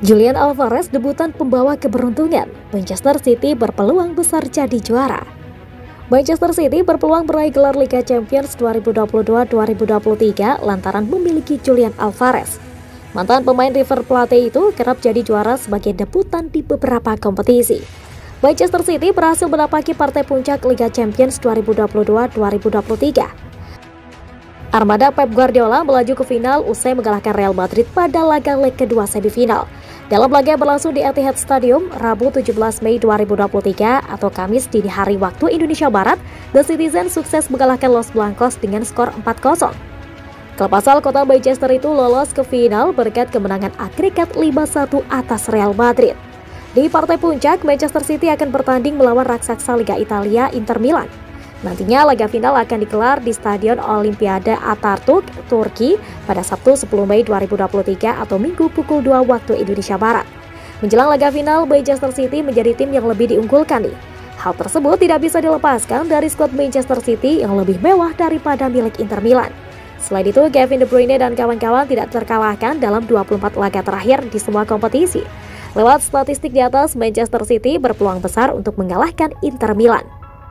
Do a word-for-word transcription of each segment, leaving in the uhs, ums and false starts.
Julian Alvarez debutan pembawa keberuntungan. Manchester City berpeluang besar jadi juara. Manchester City berpeluang meraih gelar Liga Champions dua ribu dua puluh dua dua ribu dua puluh tiga lantaran memiliki Julian Alvarez. Mantan pemain River Plate itu kerap jadi juara sebagai debutan di beberapa kompetisi. Manchester City berhasil menapaki partai puncak Liga Champions dua ribu dua puluh dua dua ribu dua puluh tiga. Armada Pep Guardiola melaju ke final usai mengalahkan Real Madrid pada laga leg kedua semifinal. Dalam laga yang berlangsung di Etihad Stadium, Rabu tujuh belas Mei dua ribu dua puluh tiga atau Kamis dini hari waktu Indonesia Barat, The Citizens sukses mengalahkan Los Blancos dengan skor empat kosong. Klub asal kota Manchester itu lolos ke final berkat kemenangan agregat lima satu atas Real Madrid. Di partai puncak, Manchester City akan bertanding melawan raksasa Liga Italia Inter Milan. Nantinya laga final akan digelar di Stadion Olimpiade Atatürk, Turki pada Sabtu sepuluh Mei dua ribu dua puluh tiga atau Minggu pukul dua waktu Indonesia Barat. Menjelang laga final, Manchester City menjadi tim yang lebih diunggulkan nih. Hal tersebut tidak bisa dilepaskan dari skuad Manchester City yang lebih mewah daripada milik Inter Milan. Selain itu, Kevin De Bruyne dan kawan-kawan tidak terkalahkan dalam dua puluh empat laga terakhir di semua kompetisi. Lewat statistik di atas, Manchester City berpeluang besar untuk mengalahkan Inter Milan.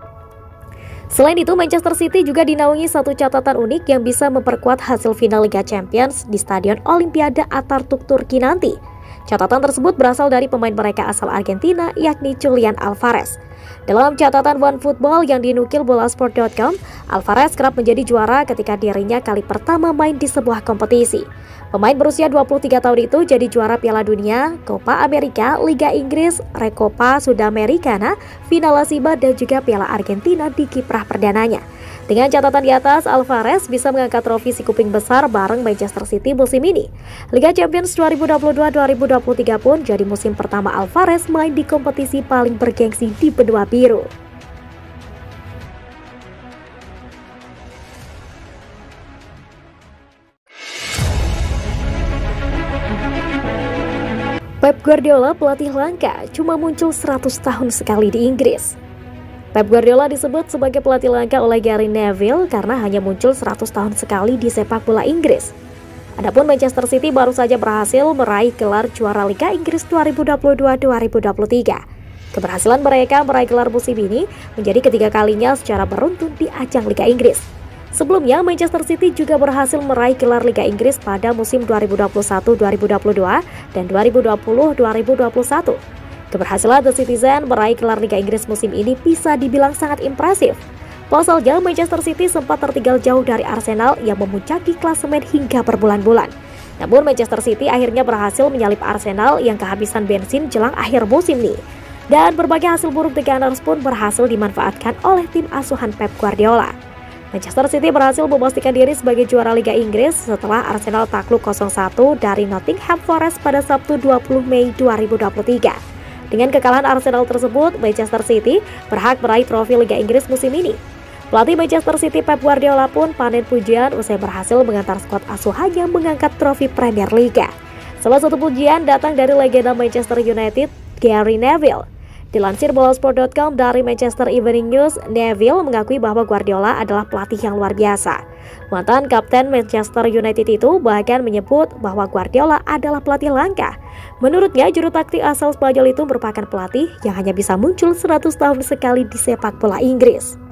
Selain itu, Manchester City juga dinaungi satu catatan unik yang bisa memperkuat hasil final Liga Champions di Stadion Olimpiade Atatürk Turki nanti. Catatan tersebut berasal dari pemain mereka asal Argentina, yakni Julian Alvarez. Dalam catatan OneFootball yang dinukil bolasport dot com, Alvarez kerap menjadi juara ketika dirinya kali pertama main di sebuah kompetisi. Pemain berusia dua puluh tiga tahun itu jadi juara Piala Dunia, Copa America, Liga Inggris, Recopa Sudamericana, Final La Liga dan juga Piala Argentina di kiprah perdananya. Dengan catatan di atas, Alvarez bisa mengangkat trofi si kuping besar bareng Manchester City musim ini. Liga Champions dua ribu dua puluh dua dua ribu dua puluh tiga pun jadi musim pertama Alvarez main di kompetisi paling bergengsi di benua biru. Pep Guardiola pelatih langka cuma muncul seratus tahun sekali di Inggris. Pep Guardiola disebut sebagai pelatih langka oleh Gary Neville karena hanya muncul seratus tahun sekali di sepak bola Inggris. Adapun Manchester City baru saja berhasil meraih gelar juara Liga Inggris dua ribu dua puluh dua dua ribu dua puluh tiga. Keberhasilan mereka meraih gelar musim ini menjadi ketiga kalinya secara beruntun di ajang Liga Inggris. Sebelumnya, Manchester City juga berhasil meraih gelar Liga Inggris pada musim dua ribu dua puluh satu dua ribu dua puluh dua dan dua ribu dua puluh dua ribu dua puluh satu. Keberhasilan The Citizen meraih gelar Liga Inggris musim ini bisa dibilang sangat impresif. Pasalnya, Manchester City sempat tertinggal jauh dari Arsenal yang memuncaki klasemen hingga berbulan-bulan. Namun Manchester City akhirnya berhasil menyalip Arsenal yang kehabisan bensin jelang akhir musim ini. Dan berbagai hasil buruk The Gunners pun berhasil dimanfaatkan oleh tim asuhan Pep Guardiola. Manchester City berhasil memastikan diri sebagai juara Liga Inggris setelah Arsenal takluk nol satu dari Nottingham Forest pada Sabtu dua puluh Mei dua ribu dua puluh tiga. Dengan kekalahan Arsenal tersebut, Manchester City berhak meraih trofi Liga Inggris musim ini. Pelatih Manchester City Pep Guardiola pun panen pujian usai berhasil mengantar skuad asuhannya mengangkat trofi Premier Liga. Salah satu pujian datang dari legenda Manchester United, Gary Neville. Dilansir bolasport dot com dari Manchester Evening News, Neville mengakui bahwa Guardiola adalah pelatih yang luar biasa. Mantan kapten Manchester United itu bahkan menyebut bahwa Guardiola adalah pelatih langka. Menurutnya, juru taktik asal Spanyol itu merupakan pelatih yang hanya bisa muncul seratus tahun sekali di sepak bola Inggris.